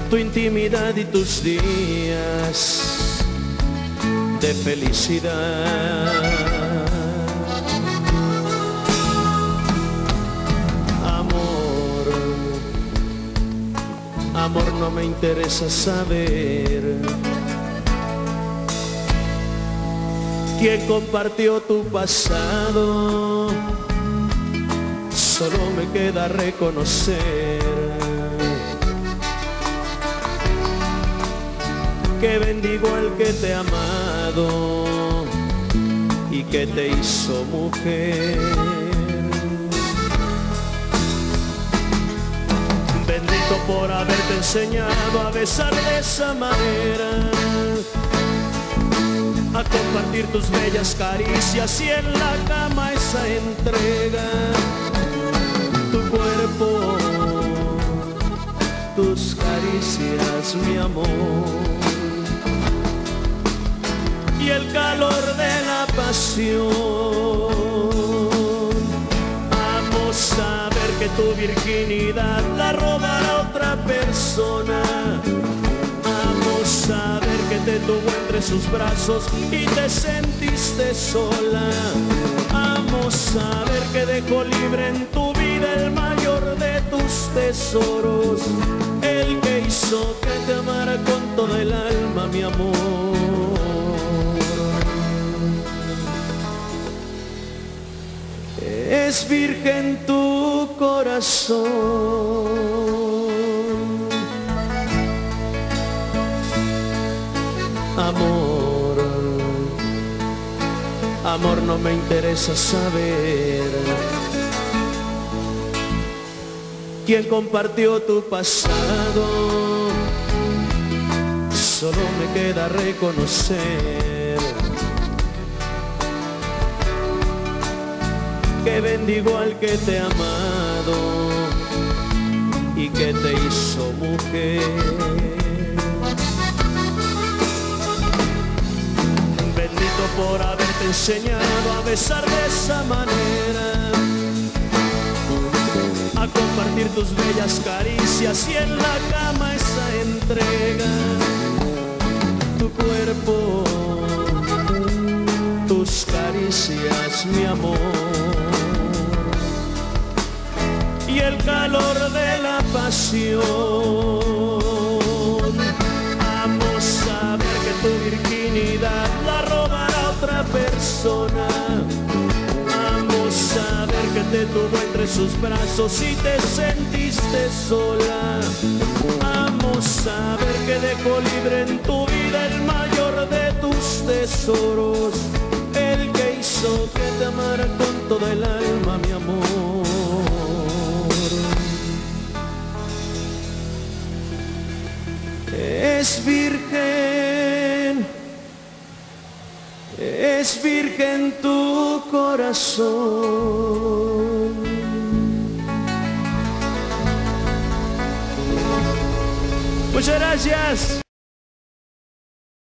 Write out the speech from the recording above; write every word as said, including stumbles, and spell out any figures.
tu intimidad y tus días de felicidad. Amor, amor, no me interesa saber quién compartió tu pasado, solo me queda reconocer que bendigo al que te ha amado y que te hizo mujer. Bendito por haberte enseñado a besar de esa manera, a compartir tus bellas caricias y en la cama esa entrega. Tu cuerpo, tus caricias, mi amor, y el calor de la pasión. Vamos a ver que tu virginidad la robará otra persona. Vamos a ver que te tuvo entre sus brazos y te sentiste sola. Vamos a ver que dejó libre en tu vida el mayor de tus tesoros, el que hizo que te amara con toda el alma, mi amor. Es virgen tu corazón. Amor, amor, no me interesa saber quién compartió tu pasado, solo me queda reconocer que bendigo al que te ha amado y que te hizo mujer. Bendito por haberte enseñado a besar de esa manera, a compartir tus bellas caricias y en la cama esa entrega. Tu cuerpo, tus caricias, mi amor, y el calor de la pasión. Vamos a ver que tu virginidad la robará otra persona. Vamos a ver que te tuvo entre sus brazos y te sentiste sola. Vamos a ver que dejó libre en tu vida el mayor de tus tesoros, el que hizo que te amara con toda el alma, mi amor. Es virgen, es virgen tu corazón. Muchas gracias.